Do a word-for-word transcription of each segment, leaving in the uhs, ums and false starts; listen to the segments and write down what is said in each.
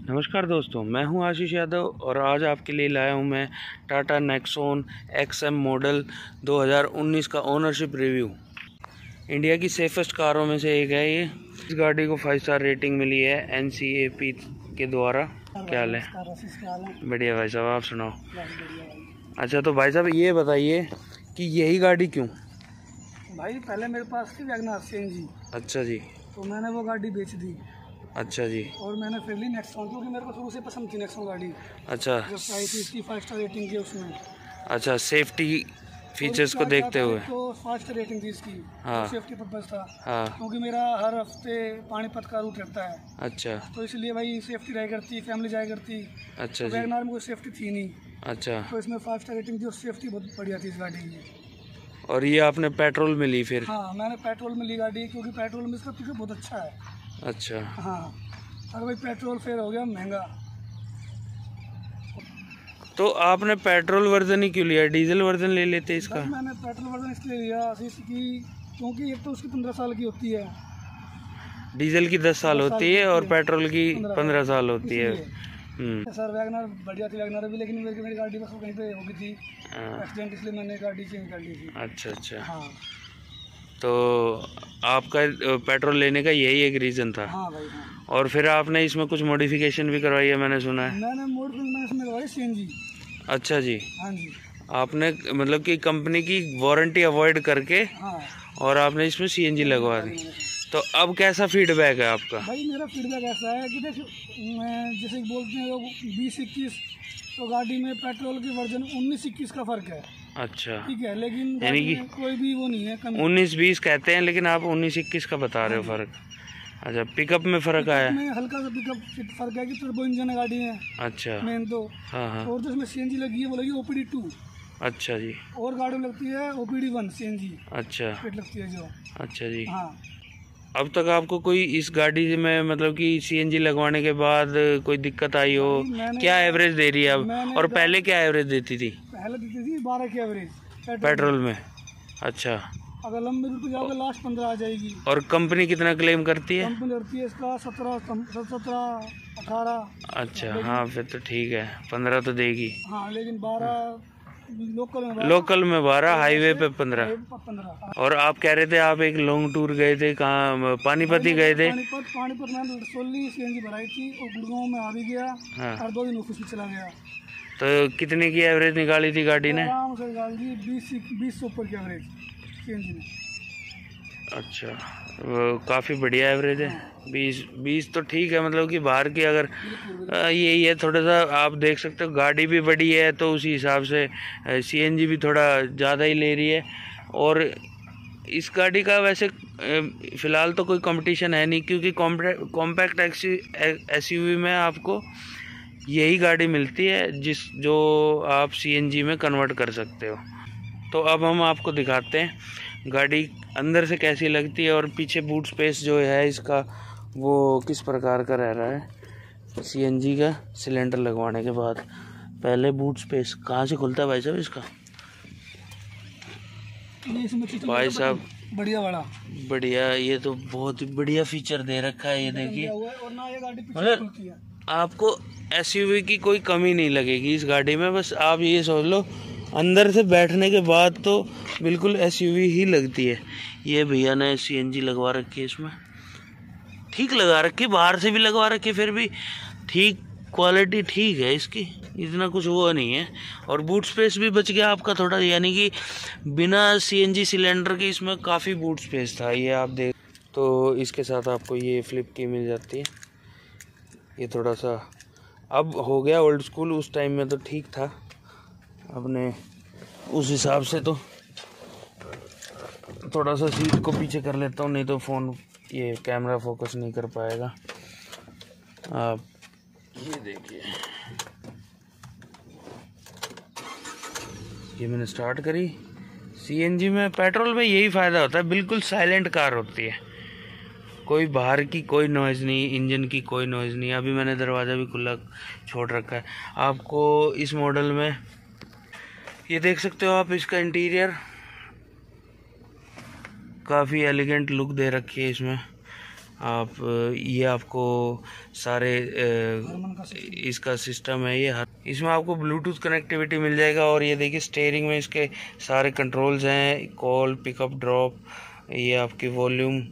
नमस्कार दोस्तों, मैं हूं आशीष यादव और आज आपके लिए लाया हूं मैं Tata Nexon X M model दो हज़ार उन्नीस का ओनरशिप रिव्यू। इंडिया की सेफेस्ट कारों में से एक है ये। इस गाड़ी को फाइव स्टार रेटिंग मिली है एन सी ए पी के द्वारा। क्या हाल है? बढ़िया भाई साहब, आप सुनाओ। अच्छा तो भाई साहब ये बताइए कि यही गाड़ी क्यों? भाई पहले मेरे पास थी वैगनर सी एन जी। अच्छा जी। तो मैंने वो गाड़ी बेच दी। अच्छा जी। और मैंने फिर ली नेक्सॉन, क्योंकि मेरे को शुरू से पसंद थी नेक्सॉन गाड़ी। अच्छा। जो प्राइस थी इसकी फाइव स्टार रेटिंग थी उसमें। अच्छा, सेफ्टी फीचर्स को देखते हुए तो फाइव स्टार रेटिंग थी इसकी। हाँ। सेफ्टी पर्पज था। हाँ। क्योंकि मेरा हर हफ्ते पानीपत का रूट रहता है। अच्छा। तो इसलिए भाई सेफ्टी रहा करती, फैमिली जाया करती। अच्छा तो जी। वैगनर में कोई सेफ्टी थी नहीं। अच्छा। तो इसमें फाइव स्टार रेटिंग थी और सेफ्टी बहुत बढ़िया थी इस गाड़ी की। और ये आपने पेट्रोल में ली फिर? हाँ, मैंने पेट्रोल में ली गाड़ी, क्योंकि पेट्रोल में इसका पिकअप बहुत अच्छा है। अच्छा। हाँ, अगर भाई पेट्रोल फिर हो गया महंगा। तो आपने पेट्रोल वर्जन ही क्यों लिया, डीजल वर्जन ले लेते इसका? मैंने पेट्रोल वर्जन इसलिए लिया इसकी, क्योंकि एक तो उसकी पंद्रह साल की होती है, डीजल की दस साल होती है और पेट्रोल की पंद्रह साल होती है। सर वैगनर बढ़िया थी वैगनर भी, लेकिन मेरी मेरी गाड़ी बस कहीं पे हो गई थी एक्सीडेंट, इसलिए मैंने गाड़ी चेंज कर ली थी। अच्छा अच्छा। हाँ। तो आपका पेट्रोल लेने का यही एक रीज़न था? हाँ भाई हाँ। और फिर आपने इसमें कुछ मॉडिफिकेशन भी करवाई है मैंने सुना है? मैंने मॉडिफिकेशन इसमें करवाई सी एन जी। अच्छा जी। हाँ जी। आपने मतलब कि कंपनी की वारंटी अवॉइड करके हाँ। और आपने इसमें सी एन जी लगवा दी। तो अब कैसा फीडबैक है आपका? भाई मेरा फीडबैक ऐसा है कि देख, मैं जैसे बोलते हैं लोग बीस इक्कीस, तो गाड़ी में पेट्रोल की वर्जन उन्नीस इक्कीस का फर्क है। अच्छा ठीक है, लेकिन यानी कि कोई भी वो नहीं है। उन्नीस बीस कहते हैं लेकिन आप उन्नीस इक्कीस का बता रहे हो फर्क। अच्छा, पिकअप में फर्क आया? में हल्का सा पिकअप फर्क है कि टर्बो इंजन गाड़ी है। अच्छा। मेन तो हाँ हाँ। और जो इसमें सी एन जी लगी है वो लगी ओ पी डी टू। अच्छा जी। और गाड़ी में लगती है O P D one C N G. अच्छा। फिट लगती है जो। अच्छा जी। हाँ। अब तक आपको कोई इस गाड़ी में मतलब कि सी एन जी लगवाने के बाद कोई दिक्कत आई हो? क्या एवरेज दे रही है अब और पहले क्या एवरेज देती थी? पहले देती थी बारह की एवरेज पेट्रोल में। अच्छा। अगर लंबे रूट पे जाओगे लास्ट पंद्रह आ जाएगी। और कंपनी कितना क्लेम करती है? कंपनी करती है इसका सत्रह सत्रह अठारह। अच्छा हाँ, फिर तो ठीक है, पंद्रह तो देगी। हाँ, लेकिन बारह लोकल में लोकल में बारह, हाईवे पे पंद्रह। और आप कह रहे थे आप एक लॉन्ग टूर गए थे, कहाँ? पानीपत ही गए थे? पानीपत पानीपत में सोली सी एन जी भराई थी और गुड़गांव में आ भी गया। हाँ। और दो दिन ऑफिस में चला गया। तो कितने की एवरेज निकाली थी गाड़ी ने? आराम से निकाल दी बीस बीस से ऊपर की एवरेज सी एन जी ने। अच्छा, वो काफ़ी बढ़िया एवरेज है। बीस बीस तो ठीक है, मतलब कि बाहर की अगर यही है, थोड़ा सा आप देख सकते हो गाड़ी भी बड़ी है तो उसी हिसाब से सी एन जी भी थोड़ा ज़्यादा ही ले रही है। और इस गाड़ी का वैसे फ़िलहाल तो कोई कंपटीशन है नहीं, क्योंकि कॉम्पैक्ट एस यू वी में आपको यही गाड़ी मिलती है जिस जो आप सी एन जी में कन्वर्ट कर सकते हो। तो अब हम आपको दिखाते हैं गाड़ी अंदर से कैसी लगती है और पीछे बूट स्पेस जो है इसका वो किस प्रकार का रह रहा है सी एन जी का सिलेंडर लगवाने के बाद। पहले बूट स्पेस कहाँ से खुलता है भाई साहब इसका? भाई साहब बढ़िया बड़ा बढ़िया, ये तो बहुत ही बढ़िया फीचर दे रखा है। ये देखिए, मतलब आपको एस यू वी की कोई कमी नहीं लगेगी इस गाड़ी में। बस आप ये सोच लो अंदर से बैठने के बाद तो बिल्कुल एस यू वी ही लगती है। ये भैया ने सी एन जी लगवा रखी है इसमें, ठीक लगा रखी, बाहर से भी लगवा रखी, फिर भी ठीक क्वालिटी ठीक है इसकी, इतना कुछ वो नहीं है। और बूट स्पेस भी बच गया आपका थोड़ा, यानी कि बिना सी एन जी सिलेंडर के इसमें काफ़ी बूट स्पेस था। ये आप देख, तो इसके साथ आपको ये फ्लिप की मिल जाती है। ये थोड़ा सा अब हो गया ओल्ड स्कूल, उस टाइम में तो ठीक था। अपने उस हिसाब से तो थोड़ा सा सीट को पीछे कर लेता हूँ, नहीं तो फ़ोन ये कैमरा फोकस नहीं कर पाएगा। आप ये देखिए, ये मैंने स्टार्ट करी। सी एन जी में, पेट्रोल में यही फ़ायदा होता है, बिल्कुल साइलेंट कार होती है, कोई बाहर की कोई नॉइज़ नहीं, इंजन की कोई नॉइज़ नहीं। अभी मैंने दरवाज़ा भी खुला छोड़ रखा है। आपको इस मॉडल में ये देख सकते हो आप, इसका इंटीरियर काफ़ी एलिगेंट लुक दे रखी है इसमें। आप ये आपको सारे इसका सिस्टम है ये, इसमें आपको ब्लूटूथ कनेक्टिविटी मिल जाएगा। और ये देखिए स्टीयरिंग में इसके सारे कंट्रोल्स हैं, कॉल, पिकअप, ड्रॉप, ये आपकी वॉल्यूम,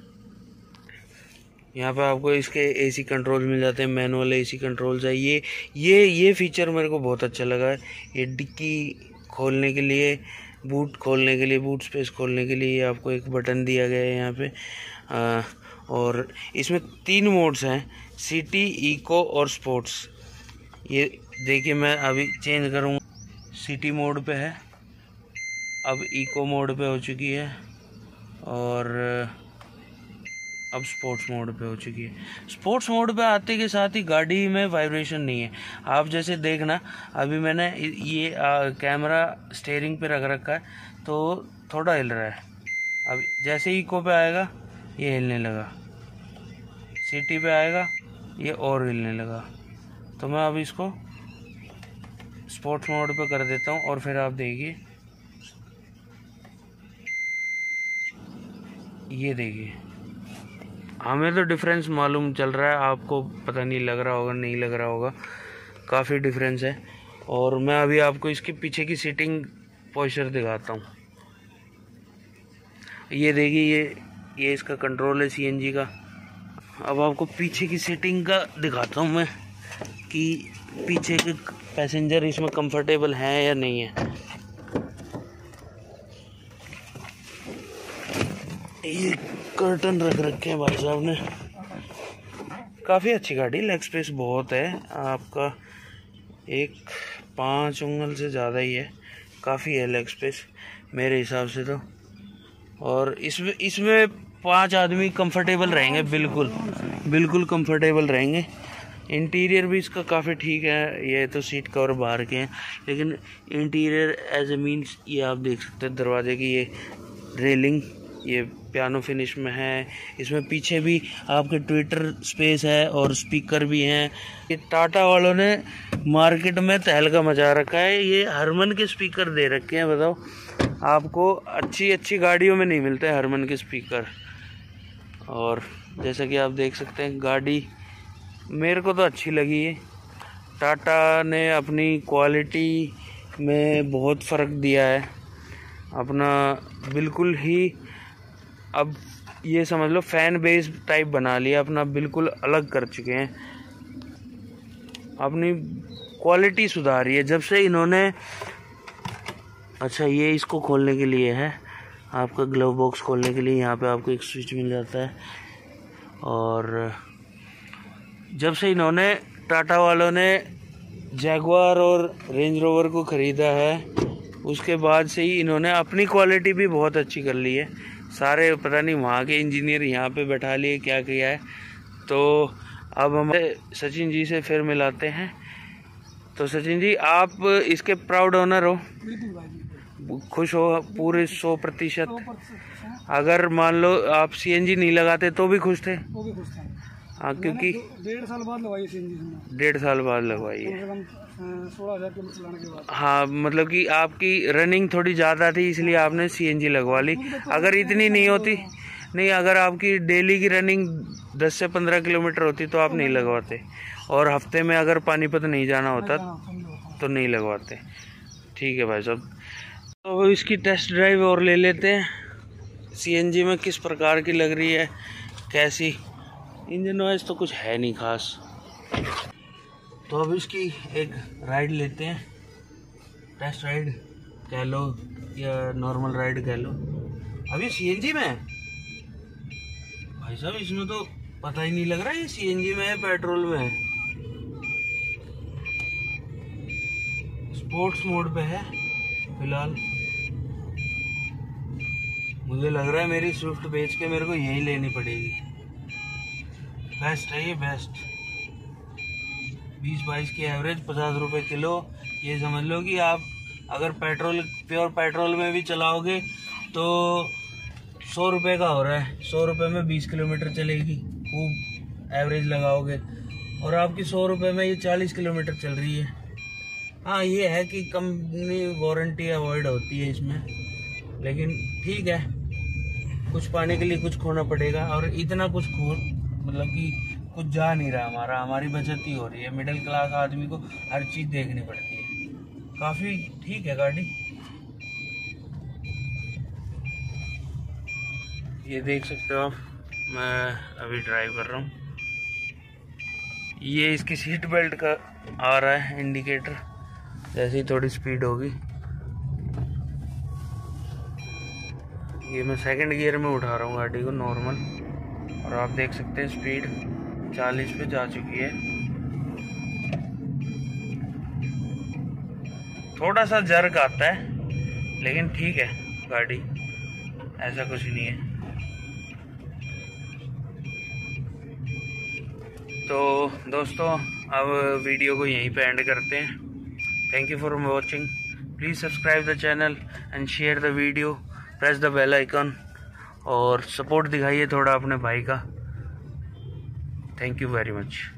यहाँ पे आपको इसके एसी कंट्रोल्स मिल जाते हैं, मैनुअल एसी कंट्रोल्स है। ये ये ये फीचर मेरे को बहुत अच्छा लगा है। ये डिक्की खोलने के लिए, बूट खोलने के लिए, बूट स्पेस खोलने के लिए आपको एक बटन दिया गया है यहाँ पे। आ, और इसमें तीन मोड्स हैं, सिटी, इको और स्पोर्ट्स। ये देखिए मैं अभी चेंज करूँगा, सिटी मोड पे है, अब इको मोड पे हो चुकी है और अब स्पोर्ट्स मोड पे हो चुकी है। स्पोर्ट्स मोड पे आते के साथ ही गाड़ी में वाइब्रेशन नहीं है। आप जैसे देखना, अभी मैंने ये आ, कैमरा स्टीयरिंग पे रख रखा है तो थोड़ा हिल रहा है। अब जैसे ही इको पे आएगा ये हिलने लगा, सिटी पे आएगा ये और हिलने लगा। तो मैं अब इसको स्पोर्ट्स मोड पे कर देता हूँ और फिर आप देखिए, ये देखिए हमें तो डिफरेंस मालूम चल रहा है, आपको पता नहीं लग रहा होगा, नहीं लग रहा होगा, काफ़ी डिफरेंस है। और मैं अभी आपको इसके पीछे की सीटिंग पोस्चर दिखाता हूँ। ये देखिए, ये ये इसका कंट्रोल है सीएनजी का। अब आपको पीछे की सीटिंग का दिखाता हूँ मैं कि पीछे के पैसेंजर इसमें कंफर्टेबल हैं या नहीं है। ये कर्टन रख रखे हैं भाई साहब ने। काफ़ी अच्छी गाड़ी, लेग स्पेस बहुत है आपका, एक पाँच उंगल से ज़्यादा ही है, काफ़ी है लेग स्पेस मेरे हिसाब से तो। और इसमें इसमें पांच आदमी कंफर्टेबल रहेंगे, बिल्कुल बिल्कुल कंफर्टेबल रहेंगे। इंटीरियर भी इसका काफ़ी ठीक है, ये तो सीट कवर बाहर के हैं, लेकिन इंटीरियर एज ए मीन्स ये आप देख सकते हैं दरवाजे की ये रेलिंग, ये पियानो फिनिश में है। इसमें पीछे भी आपके ट्विटर स्पेस है और स्पीकर भी हैं। ये टाटा वालों ने मार्केट में तहलका मचा रखा है, ये हरमन के स्पीकर दे रखे हैं। बताओ, आपको अच्छी अच्छी गाड़ियों में नहीं मिलते हरमन के स्पीकर। और जैसा कि आप देख सकते हैं, गाड़ी मेरे को तो अच्छी लगी है। टाटा ने अपनी क्वालिटी में बहुत फ़र्क दिया है, अपना बिल्कुल ही, अब ये समझ लो फैन बेस टाइप बना लिया अपना, बिल्कुल अलग कर चुके हैं, अपनी क्वालिटी सुधारी है जब से इन्होंने। अच्छा, ये इसको खोलने के लिए है, आपका ग्लव बॉक्स खोलने के लिए यहाँ पे आपको एक स्विच मिल जाता है। और जब से इन्होंने, टाटा वालों ने जैगुआर और रेंज रोवर को ख़रीदा है, उसके बाद से ही इन्होंने अपनी क्वालिटी भी बहुत अच्छी कर ली है। सारे पता नहीं वहाँ के इंजीनियर यहाँ पे बैठा लिए, क्या किया है। तो अब हमारे सचिन जी से फिर मिलाते हैं। तो सचिन जी, आप इसके प्राउड ओनर हो, खुश हो पूरे सौ प्रतिशत? अगर मान लो आप सीएनजी नहीं लगाते तो भी खुश थे? वो भी खुश थे। हाँ, क्योंकि डेढ़ साल बाद लगवाई सीएनजी, डेढ़ साल बाद लगवाई है। सोलह हजार किलोमीटर चलाने के बाद। हाँ, मतलब कि आपकी रनिंग थोड़ी ज़्यादा थी इसलिए आपने सीएनजी लगवा ली। अगर इतनी नहीं होती, नहीं अगर आपकी डेली की रनिंग दस से पंद्रह किलोमीटर होती तो आप नहीं लगवाते, और हफ्ते में अगर पानीपत नहीं जाना होता तो नहीं लगवाते। ठीक है भाई साहब, तो इसकी टेस्ट ड्राइव और ले लेते हैं। सीएनजी में किस प्रकार की लग रही है, कैसी। इंजन नॉइज़ तो कुछ है नहीं खास। तो अब इसकी एक राइड लेते हैं, टेस्ट राइड कह लो या नॉर्मल राइड कह लो। अभी सीएनजी में है भाई साहब, इसमें तो पता ही नहीं लग रहा ये सीएनजी में है पेट्रोल में है। स्पोर्ट्स मोड पे है फिलहाल। मुझे लग रहा है मेरी स्विफ्ट बेच के मेरे को यही लेनी पड़ेगी, बेस्ट है ये, बेस्ट। बीस बाईस की एवरेज, पचास रुपए किलो। ये समझ लो कि आप अगर पेट्रोल, प्योर पेट्रोल में भी चलाओगे तो सौ रुपये का हो रहा है, सौ रुपये में बीस किलोमीटर चलेगी, खूब एवरेज लगाओगे। और आपकी सौ रुपये में ये चालीस किलोमीटर चल रही है। हाँ, ये है कि कंपनी वारंटी अवॉइड होती है इसमें, लेकिन ठीक है, कुछ पाने के लिए कुछ खोना पड़ेगा, और इतना कुछ खो मतलब कि कुछ जा नहीं रहा हमारा, हमारी बचत ही हो रही है। मिडिल क्लास आदमी को हर चीज़ देखनी पड़ती है। काफ़ी ठीक है गाड़ी। ये देख सकते हो आप, मैं अभी ड्राइव कर रहा हूँ। ये इसकी सीट बेल्ट का आ रहा है इंडिकेटर, जैसे ही थोड़ी स्पीड होगी। ये मैं सेकंड गियर में उठा रहा हूँ गाड़ी को नॉर्मल, और आप देख सकते हैं स्पीड चालीस पे जा चुकी है। थोड़ा सा जर्क आता है लेकिन ठीक है गाड़ी, ऐसा कुछ नहीं है। तो दोस्तों अब वीडियो को यहीं पे एंड करते हैं। Thank you for watching. Please subscribe the channel and share the video, press the bell icon, और सपोर्ट दिखाइए थोड़ा अपने भाई का। Thank you very much.